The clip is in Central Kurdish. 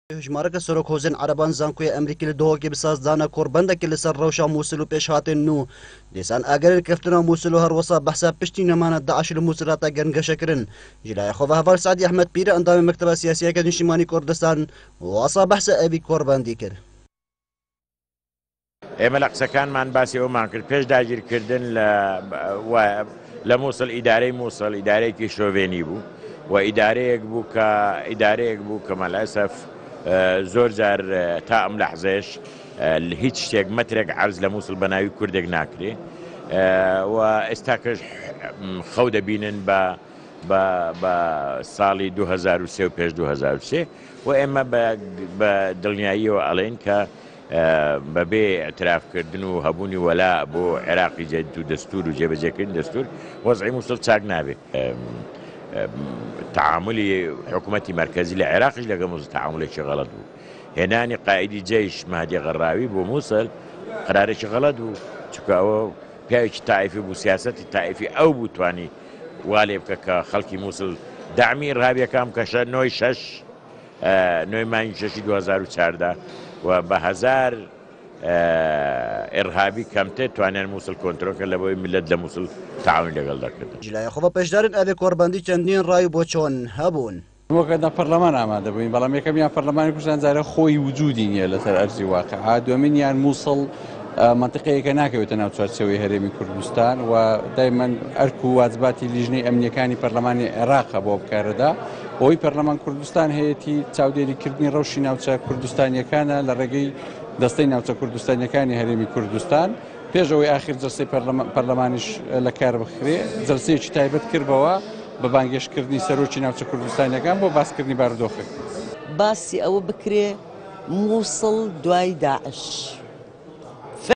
هجمارك سرک حوزن عربان زانکوی امریکی لدوه که بساز دانا کوربنده که لسر روشا موسلو پیش هاتن نو دیسان اگر کفتنا موسلو هر وصا بحثا پشتی نمانا داعش الموسلاتا گرنگش کرن جلای خواه هفال سعدی احمد پیر اندام مکتب سیاسیه که نشیمانی کردستان وصا بحثا ابی کوربندی کرد. ئێمە لە قسەکانمان باسی ئەومان کرد پێش داگیرکردن لە مووسڵ ئیدارەی مووسڵ ئیدارەیەکی شۆڤێنی بوو و ئیدارەیەک بوو کە مەلەسەف زۆر جار تا ئەم لەحزەیەش هیچ شتێک مەترێک عەرز لە مووسڵ بە ناوی کوردێک ناکرێ و ئێستاکەش خەو دەبینن بە ساڵی 2003 و پێش 2003 و ئێمە بە دڵنیاییەوە ئەڵێن کە بەبێ ئەترافکردن و هەبوونی وەلا بۆ عێراقی جدید و دەستور و جێبەجێکردنی دەستور وەزعی مووسڵ چاک نابێت. تعاملی حکوومەتی مرکزی لە عێراقیش لەگەڵ مووسڵ تعاملێکی غەڵەت بوو. هێنانی قائیدی جەیش مەهدی غەڕاوی بۆ مووسڵ قرارێکی غەڵەت بوو چونکە ئەوە پیاوێکی تائیفی بوو، سیاسەتی تائیفی ئەو بوو توانی وا لێ بکە کە خەڵکی مووسڵ داعمی ئیرهابیەکان بکەشە نۆی مانگی 6 2014 و بە هەزار ئێرهابی کەمتر توانیان مووسڵ کۆنتڕۆلکە لەبەوەی ملت لە مووسڵ تعاونی لەگەڵ دەکردن. جلای خواه پشدارن ابی کوربندی چندین رای بۆ چۆن هەبوون. وەکەدا پەرلەمان ئامادە بووین بەڵام یەکەمیان پەرلەمانی کوردستان جارە خۆی وجودی نییە لەسەر ئەرزی واقعا دووەمینیان مووسڵ منطقەیەکە ناکەوێتە ناو چوارچێوەی هەرێمی کوردستان و دایمەن ئەرک و واجباتی لیژنەی ئەمنیەکانی پەرلەمانی عێراقە بۆ بکارەدا ئەوەی پەرلەمان کوردستان هەیەی چاودێریکردنی ڕەوشی ناوچە کوردستانیەکانە لە ڕێگەی دەستەی ناوچە کوردستانیەکانی هەرێمی کوردستان پێشەوەی ئاخر جلسەی پەرلەمانیش لە کار بخرێ جلسەیەکی تایبەت کردبەوە بە بانگێشکردنی سەرۆکی ناوچە کوردستانیەکان بۆ باسکردنی بارودۆخێک باسی ئەوە بکرێ مووسڵ دوای داعش